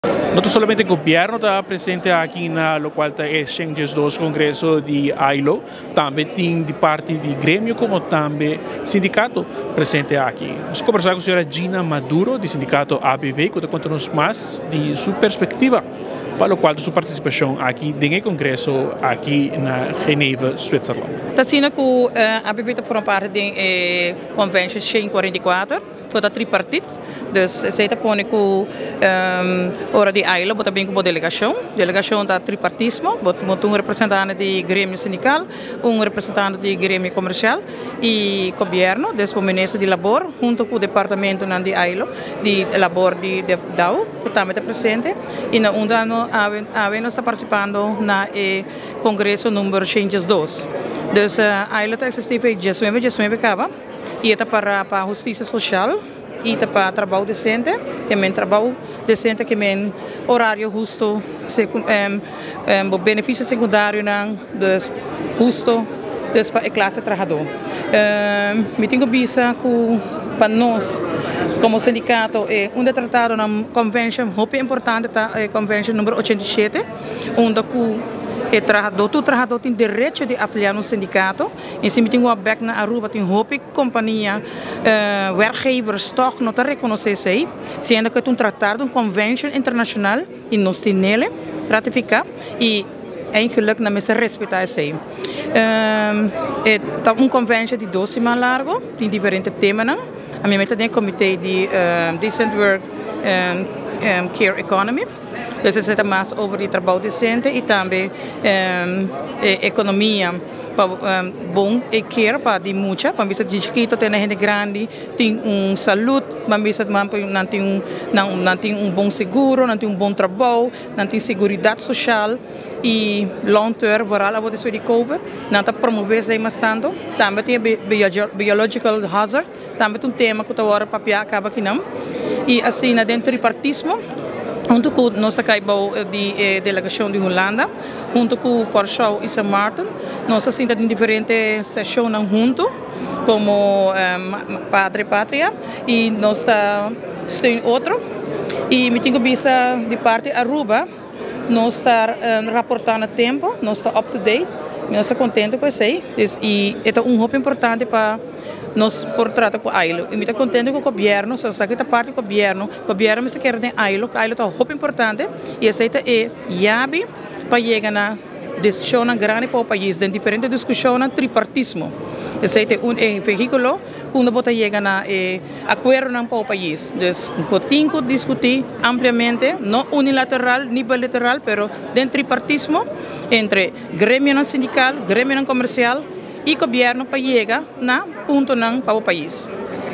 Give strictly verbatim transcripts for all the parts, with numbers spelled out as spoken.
No solamente el gobierno está presente aquí en lo cual está el Changes dos Congreso de I L O, también tiene de parte del gremio como también sindicato presente aquí. Vamos a conversar con la señora Gina Maduro, del sindicato A B V, que conta-nos más de su perspectiva, para lo cual su participación aquí en el Congreso aquí en Geneva, Suiza. Está sendo que uh, a B V está formando parte da Convention cento e quarenta e quatro, que é tripartite. Dus zij está pondo que um, ora de I L O, bota bem com a delegação. A delegação está tripartismo, bota um representante do grêmio sindical, um representante do grêmio comercial e governo, desde o ministro de labor, junto com o departamento de I L O, de labor de, de D A O, que também está presente. E na onde a B está participando na eh, congresso número Changes dois. Dus a I L O está existindo em dezenove, dezenove acaba, e está para para a justiça social. E para trabalho decente, que é trabalho decente, que é horário justo, um, um, benefício secundário não, dus justo, dus para a classe trabalhador. Um, me tenho visa que para nós, como sindicato, é um tratado na convention, muito importante, tá, é convention número oitenta e sete, onde que o trabalhador, todo trabalhador tem direito de afiliar no sindicato. E se me tem uma back na Aruba, tem hoop companhia, uh, werkgevers toch não te reconhecer sei, sendo que é um tratado, um convention internacional e nós temos nele ratificar e eigenlijk na mesa respeitar isso aí. Um, é um convention de doze semanas largo, tem diferentes temas não. A minha meta tem comitê de uh, decent work um, um, care economy. Dus het gaat mais over o trabalho decente e também um, e economia para um, bom e care para de muita, para bisa de chiquito tem gente grande, tem um saúde, para bisa não tem um não não tem um bom seguro, não tem um bom trabalho, não tem segurança social e long term vooral a de COVID, não está promover isso mais tanto, também tem biological hazard, também um tema que agora papel acaba aqui não e assim na dentro do tripartismo. Junto com a nossa caiba de eh, delegação de Holanda, junto com o Corchau e São Martin, nós assistamos em diferentes sessões junto, como um, Padre Pátria, e nós temos outro. E me tenho visto de parte Aruba, nós estamos um, raportando a tempo, nós estamos up to date, nós estamos contentes com isso. E é um hope importante para nós por tratar com a I L O. E me está contente com o governo, só que esta parte do governo, o governo me se quer de I L O, a I L O é muito importante e aceita é chave para chegar na decisão grande para o país, em diferentes discussões tripartismo. Aceita um é, veículo quando você chega na é, acordo para o país. Então, podemos discutir ampliamente, não unilateral nem bilateral, mas dentro tripartismo entre grêmio sindical, grêmio comercial e governo para chegar na ponto não para o país.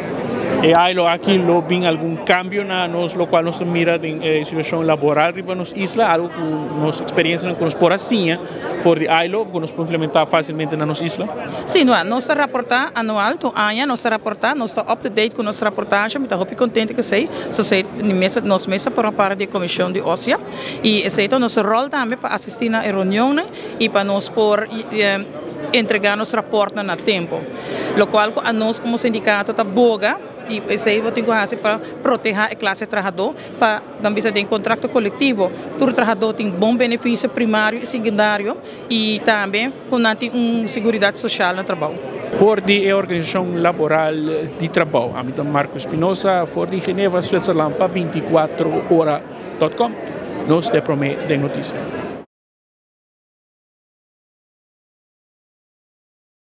E aí aqui lo vem algum cambio na nos lo qual nós mira em eh, situação laboral riba nos isla algo que nos experiência que nos por assim for de I L O que nos pode implementar facilmente na nos isla. Sim, não, nossa reportagem anual to ano nossa reportagem nós está up to date com nossa reportagem, me está muito contente que sei, só sei mesa nós mesa para parte da comissão de OSIA e esse então nosso rol também para assistir na reunião e para nós por eh, entregar nosso reporte na tempo, lo qual a nós como sindicato está boga e isso aí eu tenho que fazer para proteger a classe trabalhador, para também ter um contrato coletivo, todo trabalhador tem bom benefício primário e secundário e também com um segurança social no trabalho. For de organização laboral de trabalho, a mim Marco Espinosa, for de Geneva, Suíça, para vinte e quatro horas ponto com, nós te prometemos notícias.